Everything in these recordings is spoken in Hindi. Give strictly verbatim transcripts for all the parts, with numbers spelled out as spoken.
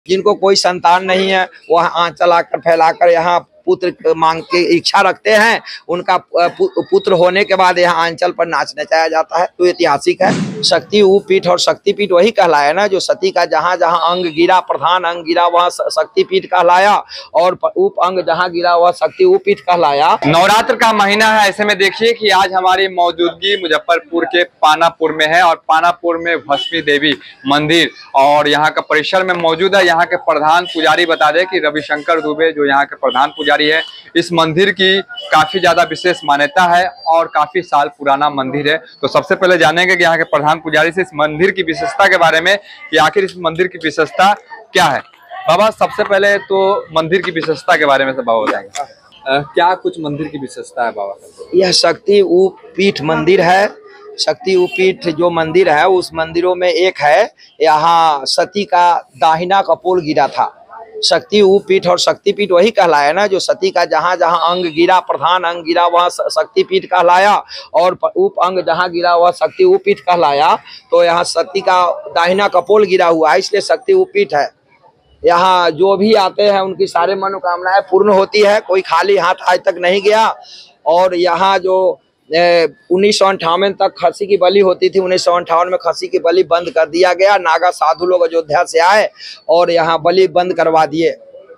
जिनको कोई संतान नहीं है वह आंचल आकर फैलाकर यहाँ पुत्र मांग के इच्छा रखते हैं, उनका पुत्र होने के बाद यहाँ आंचल पर नाच नचाया जाता है। तो ऐतिहासिक है। शक्ति उपपीठ और शक्तिपीठ वही कहलाया ना, जो सती का जहाँ जहाँ अंग गिरा, प्रधान अंग गिरा वह शक्तिपीठ कहलाया, और उप अंग जहाँ गिरा वह शक्ति उपपीठ कहलाया। नवरात्र का महीना है, ऐसे में देखिए कि आज हमारी मौजूदगी मुजफ्फरपुर के पानापुर में है, और पानापुर में भस्मी देवी मंदिर और यहाँ का परिसर में मौजूद है। यहाँ के प्रधान पुजारी बता दें कि रविशंकर दुबे जो यहाँ के प्रधान पुजारी है, इस मंदिर की काफी ज्यादा विशेष मान्यता है और काफी साल पुराना मंदिर है। तो सबसे पहले जानेंगे कि यहाँ के प्रधान पुजारी से इस मंदिर की विशेषता के बारे में कि आखिर इस मंदिर की विशेषता क्या है। बाबा, सबसे पहले तो मंदिर की विशेषता के बारे में से बाबा बताएंगे, क्या कुछ मंदिर की विशेषता है बाबा? यह शक्ति उपपीठ मंदिर है। शक्ति उपपीठ जो मंदिर है उस मंदिरों में एक है, यहाँ सती का दाहिना कपोल गिरा था। शक्ति उपपीठ और शक्तिपीठ वही कहलाया ना, जो सती का जहाँ जहाँ अंग गिरा, प्रधान अंग गिरा वह शक्तिपीठ कहलाया, और उप अंग जहाँ गिरा वह शक्ति उपपीठ कहलाया। तो यहाँ सती का दाहिना कपोल गिरा हुआ है, इसलिए शक्ति उपपीठ है। यहाँ जो भी आते हैं उनकी सारे मनोकामनाएं पूर्ण होती है, कोई खाली हाथ आज तक नहीं गया। और यहाँ जो उन्नीस सौ अंठावन तक खस्सी की बलि होती थी, उन्नीस सौ अंठावन में खस्सी की बलि बंद कर दिया गया। नागा साधु लोग अयोध्या से आए और यहाँ बलि बंद करवा दिए।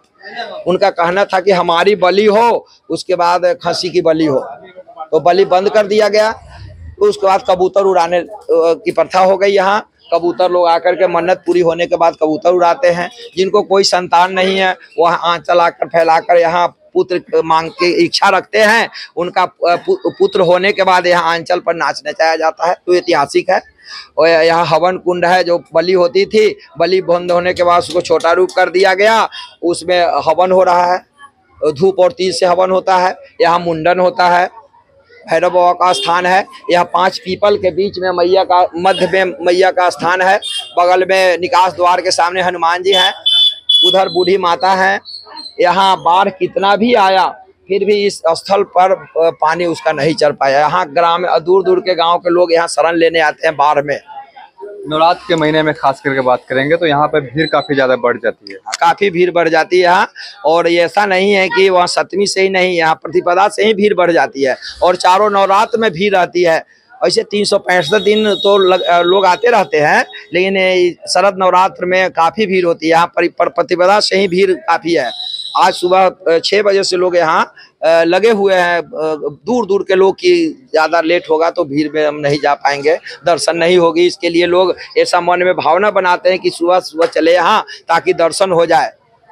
उनका कहना था कि हमारी बलि हो उसके बाद खस्सी की बलि हो, तो बलि बंद कर दिया गया। तो उसके बाद कबूतर उड़ाने की प्रथा हो गई। यहाँ कबूतर लोग आकर के मन्नत पूरी होने के बाद कबूतर उड़ाते हैं। जिनको कोई संतान नहीं है वह आंचल आकर फैलाकर यहाँ पुत्र मांग के इच्छा रखते हैं, उनका पुत्र होने के बाद यहाँ आंचल पर नाच नचाया जाता है। तो ऐतिहासिक है। और यहाँ हवन कुंड है, जो बलि होती थी, बलि बंद होने के बाद उसको छोटा रूप कर दिया गया, उसमें हवन हो रहा है। धूप और तीज से हवन होता है। यहाँ मुंडन होता है। भैरव बाबा का स्थान है। यहाँ पांच पीपल के बीच में मैया का, मध्य में मैया का स्थान है। बगल में निकास द्वार के सामने हनुमान जी हैं, उधर बूढ़ी माता है। यहाँ बाढ़ कितना भी आया फिर भी इस स्थल पर पानी उसका नहीं चढ़ पाया। यहाँ ग्राम दूर दूर के गांव के लोग यहाँ शरण लेने आते हैं बाढ़ में। नवरात्र के महीने में खास करके बात करेंगे तो यहाँ पे भीड़ काफी ज्यादा बढ़ जाती है। काफी भीड़ बढ़ जाती है यहाँ। और ऐसा नहीं है कि वहाँ सप्तमी से ही नहीं, यहाँ प्रतिपदा से ही भीड़ बढ़ जाती है, और चारों नवरात्र में भीड़ रहती है। ऐसे तीन सौ पैंसठ दिन तो लग, लोग आते रहते हैं, लेकिन शरद नवरात्र में काफी भीड़ होती है। यहाँ पर प्रतिपदा से ही भीड़ काफी है। आज सुबह छः बजे से लोग यहाँ लगे हुए हैं। दूर दूर के लोग की ज़्यादा लेट होगा तो भीड़ में हम नहीं जा पाएंगे, दर्शन नहीं होगी। इसके लिए लोग ऐसा मन में भावना बनाते हैं कि सुबह सुबह चले यहाँ ताकि दर्शन हो जाए।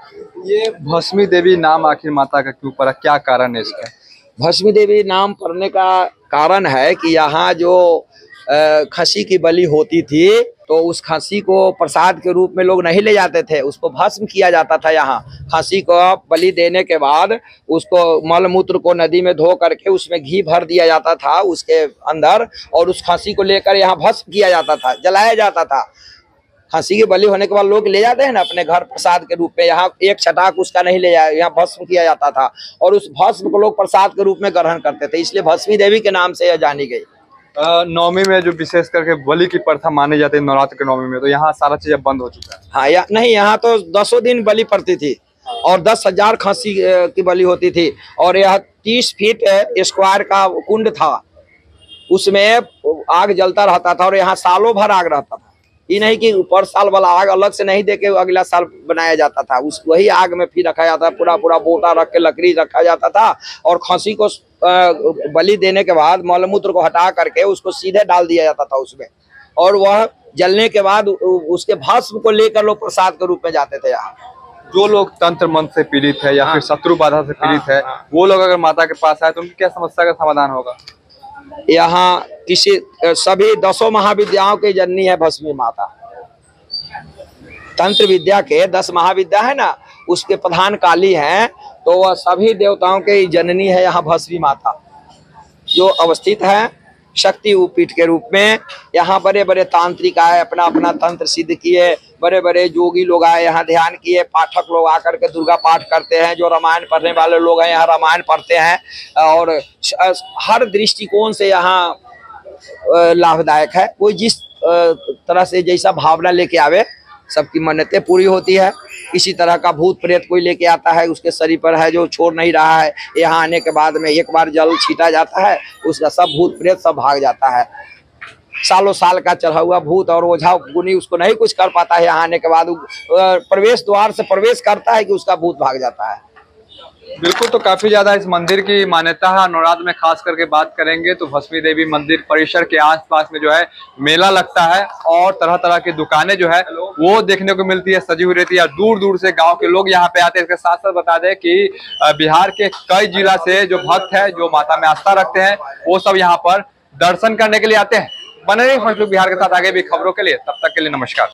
ये भस्मी देवी नाम आखिर माता का क्यों पड़ा, क्या कारण है इसका? भस्मी देवी नाम पड़ने का कारण है कि यहाँ जो खस्सी की बलि होती थी तो उस खस्सी को प्रसाद के रूप में लोग नहीं ले जाते थे, उसको भस्म किया जाता था। यहाँ खस्सी को बलि देने के बाद उसको मल मूत्र को नदी में धो करके उसमें घी भर दिया जाता था उसके अंदर, और उस खस्सी को लेकर यहाँ भस्म किया जाता था, जलाया जाता था। खस्सी की बलि होने के बाद लोग ले जाते हैं ना अपने घर प्रसाद के रूप में, यहाँ एक छटाक उसका नहीं ले जाए, यहाँ भस्म किया जाता था, और उस भस्म को लोग प्रसाद के रूप में ग्रहण करते थे, इसलिए भस्मी देवी के नाम से यह जानी गई। नवमी में जो विशेष करके बलि की प्रथा मानी जाती है नवरात्र के नवमी में, तो यहाँ सारा चीज बंद हो चुका है। हाँ, या नहीं, यहाँ तो दसों दिन बलि पड़ती थी और दस हजार खस्सी की बलि होती थी। और यह तीस फीट स्क्वायर का कुंड था, उसमें आग जलता रहता था और यहाँ सालों भर आग रहता था। ये नहीं कि ऊपर साल वाला आग अलग से नहीं देके अगला साल बनाया जाता था, उस वही आग में फिर रखा जाता था। पूरा पूरा बोटा रख के लकड़ी रखा जाता था, और खस्सी को बलि देने के बाद मलमूत्र को हटा करके उसको सीधे डाल दिया जाता था उसमें, और वह जलने के बाद उसके भस्म को लेकर लोग प्रसाद के रूप में जाते थे। यहाँ जो लोग तंत्र मंत्र से पीड़ित है या फिर शत्रु बाधा से पीड़ित है, वो लोग अगर माता के पास आए तो उनकी क्या समस्या का समाधान होगा? यहाँ किसी सभी दसों महाविद्याओं की जननी है भस्मी माता। तंत्र विद्या के दस महाविद्या है ना, उसके प्रधान काली हैं, तो वह सभी देवताओं के जननी है यहाँ भस्मी माता, जो अवस्थित है शक्ति उपपीठ के रूप में। यहाँ बड़े बड़े तांत्रिक आए, अपना अपना तंत्र सिद्ध किए, बड़े बड़े योगी लोग आए, यहाँ ध्यान किए, पाठक लोग आकर के दुर्गा पाठ करते हैं। जो रामायण पढ़ने वाले लोग हैं यहाँ रामायण पढ़ते हैं, और हर दृष्टिकोण से यहाँ लाभदायक है। कोई जिस तरह से जैसा भावना लेके आवे सबकी मन्नतें पूरी होती है। किसी तरह का भूत प्रेत कोई लेके आता है उसके शरीर पर है जो छोड़ नहीं रहा है, यहाँ आने के बाद में एक बार जल छीटा जाता है उसका सब भूत प्रेत सब भाग जाता है। सालों साल का चढ़ा हुआ भूत और ओझा गुनी उसको नहीं कुछ कर पाता है, यहाँ आने के बाद प्रवेश द्वार से प्रवेश करता है कि उसका भूत भाग जाता है। बिल्कुल, तो काफी ज्यादा इस मंदिर की मान्यता है। नवरात्र में खास करके बात करेंगे तो भस्मी देवी मंदिर परिसर के आसपास में जो है मेला लगता है और तरह तरह की दुकानें जो है वो देखने को मिलती है, सजी हुई रहती है। दूर दूर से गांव के लोग यहाँ पे आते हैं। इसके साथ साथ बता दें कि बिहार के कई जिला से जो भक्त है जो माता में आस्था रखते हैं वो सब यहाँ पर दर्शन करने के लिए आते हैं। बने रहिए फर्स्ट लुक बिहार के साथ आगे भी खबरों के लिए, तब तक के लिए नमस्कार।